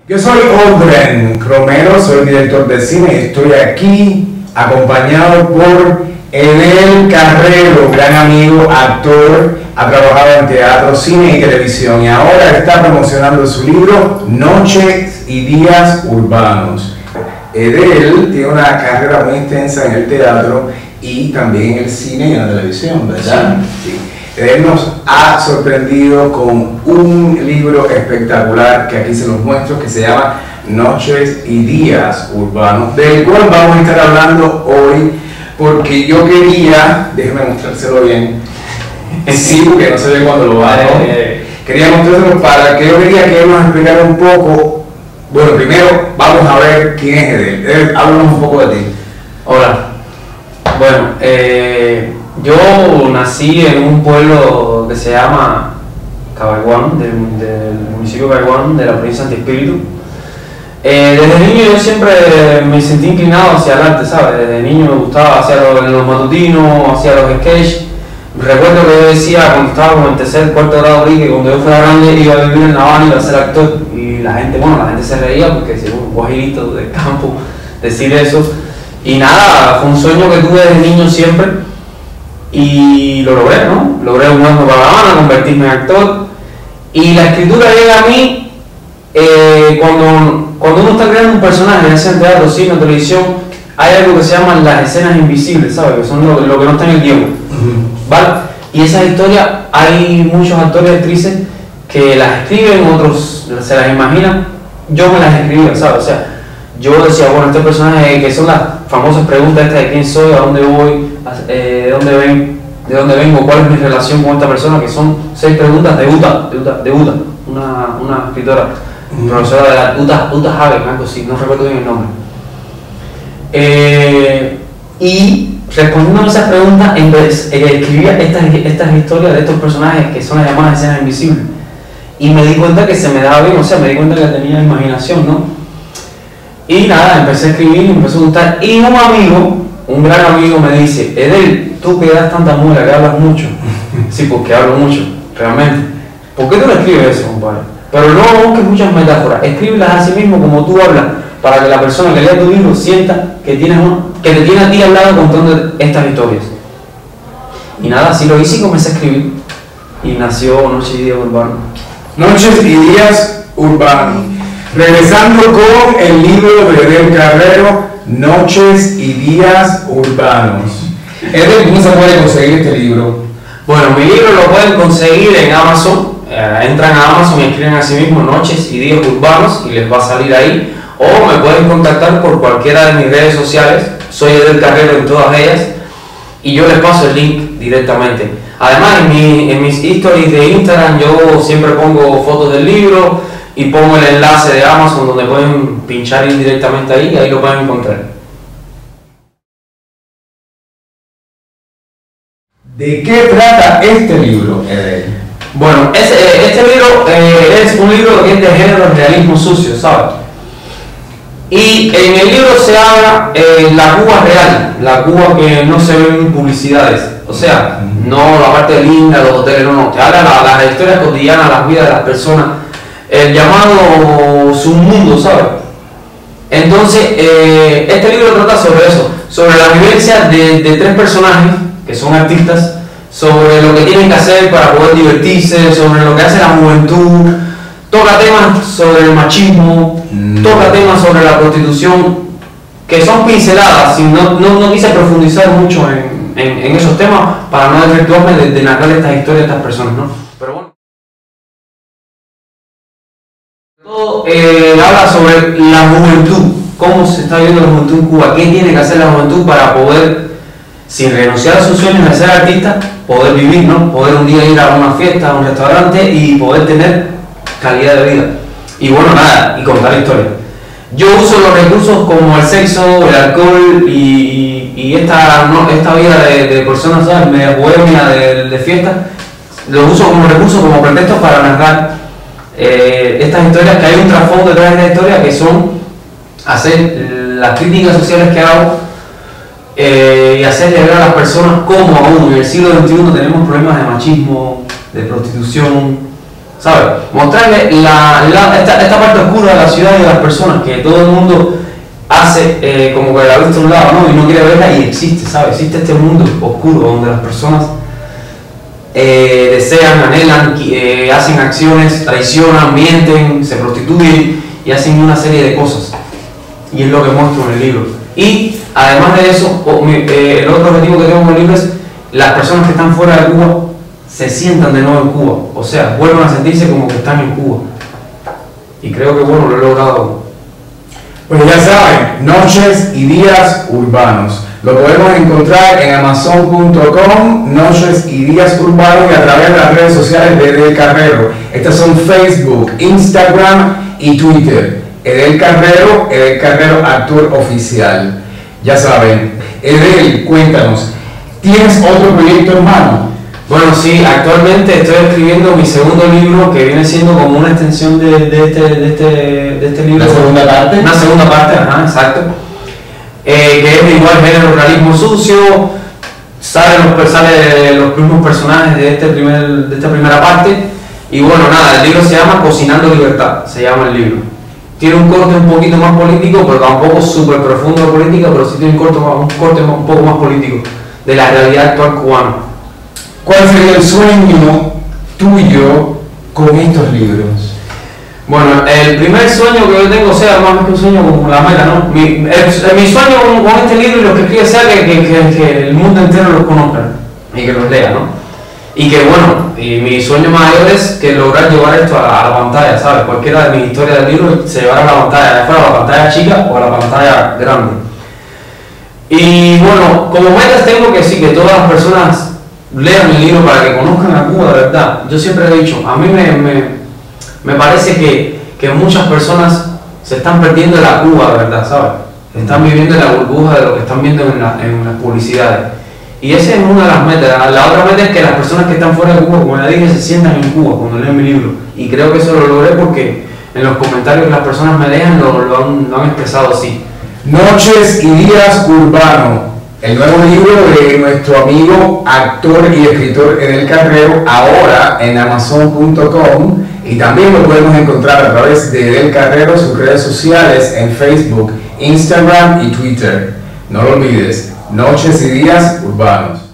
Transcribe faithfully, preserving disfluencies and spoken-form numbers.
Yo soy Odren Romero, soy director de cine y estoy aquí acompañado por Edel Carrero, gran amigo, actor, ha trabajado en teatro, cine y televisión y ahora está promocionando su libro Noches y Días Urbanos. Edel tiene una carrera muy extensa en el teatro y también en el cine y en la televisión, ¿verdad? Sí. Sí. Él nos ha sorprendido con un libro espectacular que aquí se los muestro, que se llama Noches y Días Urbanos, del cual vamos a estar hablando hoy, porque yo quería, déjeme mostrárselo bien, sí, porque no se ve cuando lo hago, quería mostrárselo para que yo quería que él nos explicara un poco. Bueno, primero vamos a ver quién es Edel. Edel, háblanos un poco de ti. Hola, bueno, eh... yo nací en un pueblo que se llama Cabaiguán, del, del municipio de Cabaiguán, de la provincia de Santi Espíritu. Eh, desde niño yo siempre me sentí inclinado hacia el arte, ¿sabes? Desde niño me gustaba hacer los, los matutinos, hacía los sketches. Recuerdo que yo decía cuando estaba como en tercer, cuarto grado, que cuando yo fuera grande iba a vivir en La Habana y iba a ser actor. Y la gente, bueno, la gente se reía porque si un guajirito del campo decir eso. Y nada, fue un sueño que tuve desde niño siempre. Y lo logré, ¿no? Logré mudarme para La Habana, convertirme en actor. Y la escritura llega a mí eh, cuando, cuando uno está creando un personaje, ya sea en teatro, cine o televisión, hay algo que se llaman las escenas invisibles, ¿sabes? Que son lo, lo que no está en el guión, ¿vale? Y esas historias, hay muchos actores y actrices que las escriben, otros se las imaginan. Yo me las escribía, ¿sabes? O sea, yo decía, bueno, este personaje, que son las famosas preguntas estas de quién soy, a dónde voy, eh, de dónde ven, de dónde vengo, cuál es mi relación con esta persona, que son seis preguntas de Uta, de Uta, de Uta una, una escritora, mm. profesora de la Uta, Uta Hagen, algo así, no recuerdo bien el nombre. Eh, y respondiendo a esas preguntas, entonces, eh, escribía estas, estas historias de estos personajes que son las llamadas escenas invisibles. Y me di cuenta que se me daba bien, o sea, me di cuenta que tenía imaginación, ¿no? Y nada, empecé a escribir y me empezó a gustar. Y un amigo, un gran amigo me dice, Edel, tú que das tanta muela, que hablas mucho. Sí, porque hablo mucho, realmente. ¿Por qué tú no escribes eso, compadre? Pero no busques muchas metáforas, escríbelas a sí mismo como tú hablas, para que la persona que lea tu libro sienta que, tienes un, que te tiene a ti al lado contando estas historias. Y nada, así lo hice y comencé a escribir. Y nació Noches y Días Urbanos. Noches y Días Urbanos. Regresando con el libro de Edel Carrero, Noches y Días Urbanos. Edel, ¿cómo se puede conseguir este libro? Bueno, mi libro lo pueden conseguir en Amazon. Eh, entran a Amazon y escriben a sí mismo Noches y Días Urbanos y les va a salir ahí. O me pueden contactar por cualquiera de mis redes sociales. Soy Edel Carrero en todas ellas. Y yo les paso el link directamente. Además, en, mi, en mis stories de Instagram yo siempre pongo fotos del libro y pongo el enlace de Amazon donde pueden pinchar indirectamente ahí y ahí lo pueden encontrar. ¿De qué trata este libro, Edel? Bueno, este, este libro eh, es un libro que es de género realismo sucio, ¿sabes? Y en el libro se habla eh, la Cuba real, la Cuba que no se ve en publicidades. O sea, no la parte linda, los hoteles, no, no. Te habla las la, la historias cotidianas, las vidas de las personas. El llamado submundo, ¿sabes? Entonces, eh, este libro trata sobre eso, sobre la vivencia de, de tres personajes que son artistas, sobre lo que tienen que hacer para poder divertirse, sobre lo que hace la juventud, toca temas sobre el machismo, mm. toca temas sobre la prostitución, que son pinceladas, y no, no, no quise profundizar mucho en, en, en esos temas para no desvirtuarme de, de narrar estas historias de estas personas, ¿no? Pero bueno. Todo eh, habla sobre la juventud, cómo se está viviendo la juventud en Cuba, qué tiene que hacer la juventud para poder, sin renunciar a sus sueños de ser artista, poder vivir, ¿no? Poder un día ir a una fiesta, a un restaurante y poder tener calidad de vida. Y bueno, nada, y contar historias. Yo uso los recursos como el sexo, el alcohol y, y esta, ¿no? esta vida de, de personas, ¿sabes? Media bohemia de, de fiesta, los uso como recursos, como pretextos para narrar Eh, estas historias, que hay un trasfondo detrás de esta historia que son hacer las críticas sociales que hago eh, y hacerle ver a las personas cómo aún en el siglo veintiuno tenemos problemas de machismo, de prostitución, ¿sabes? Mostrarle la, la, esta, esta parte oscura de la ciudad y de las personas que todo el mundo hace eh, como que la vista a un lado, ¿no? Y no quiere verla y existe, ¿sabes? Existe este mundo oscuro donde las personas eh, desean, anhelan, eh, hacen acciones, traicionan, mienten, se prostituyen y hacen una serie de cosas. Y es lo que muestro en el libro. Y además de eso, eh, el otro objetivo que tengo en el libro es las personas que están fuera de Cuba se sientan de nuevo en Cuba, o sea, vuelvan a sentirse como que están en Cuba. Y creo que bueno, lo he logrado. Pues ya saben, Noches y Días Urbanos. Lo podemos encontrar en amazon punto com, Noches y Días Urbanos, y a través de las redes sociales de Edel Carrero. Estas son Facebook, Instagram y Twitter. Edel Carrero, Edel Carrero, actor oficial. Ya saben, Edel, cuéntanos, ¿tienes otro proyecto, hermano? Bueno, sí, actualmente estoy escribiendo mi segundo libro, que viene siendo como una extensión de, de, este, de, este, de este libro. ¿La segunda parte? Una segunda parte, ajá, exacto. Eh, que es de igual género, realismo sucio. Salen los, sale los mismos personajes de, este primer, de esta primera parte. Y bueno, nada, el libro se llama Cocinando Libertad, se llama el libro. Tiene un corte un poquito más político, pero tampoco súper profundo de política, pero sí tiene un corte, un corte un poco más político de la realidad actual cubana. ¿Cuál sería el sueño tuyo con estos libros? Bueno, el primer sueño que yo tengo, o sea, más que un sueño como la meta, ¿no? Mi, el, mi sueño con, con este libro y lo que escribe sea que, que, que, que el mundo entero los conozca y que los lea, ¿no? Y que bueno, y mi sueño mayor es que lograr llevar esto a, a la pantalla, ¿sabes? Cualquiera de mis historias del libro se llevará a la pantalla, ya fuera a la pantalla chica o a la pantalla grande. Y bueno, como metas tengo que sí, que todas las personas lean el libro para que conozcan a Cuba de verdad. Yo siempre he dicho, a mí me, me, me parece que, que muchas personas se están perdiendo de la Cuba de verdad, ¿sabes? Están viviendo en la burbuja de lo que están viendo en, la, en las publicidades. Y esa es una de las metas. La otra meta es que las personas que están fuera de Cuba, como ya dije, se sientan en Cuba cuando leen mi libro. Y creo que eso lo logré porque en los comentarios que las personas me dejan lo, lo, han, lo han expresado así. Noches y Días Urbanos, el nuevo libro de nuestro amigo, actor y escritor Edel Carrero, ahora en amazon punto com, y también lo podemos encontrar a través de Edel Carrero, sus redes sociales en Facebook, Instagram y Twitter. No lo olvides, Noches y Días Urbanos.